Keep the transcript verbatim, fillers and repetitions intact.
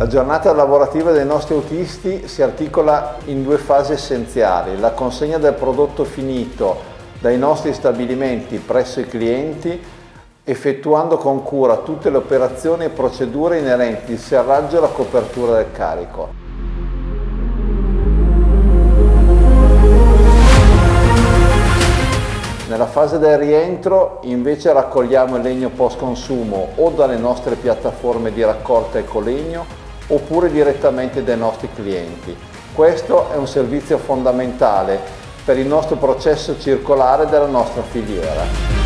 giornata lavorativa dei nostri autisti si articola in due fasi essenziali: la consegna del prodotto finito dai nostri stabilimenti presso i clienti, effettuando con cura tutte le operazioni e procedure inerenti al serraggio e alla copertura del carico. Nella fase del rientro invece raccogliamo il legno post consumo o dalle nostre piattaforme di raccolta ecolegno oppure direttamente dai nostri clienti. Questo è un servizio fondamentale per il nostro processo circolare della nostra filiera.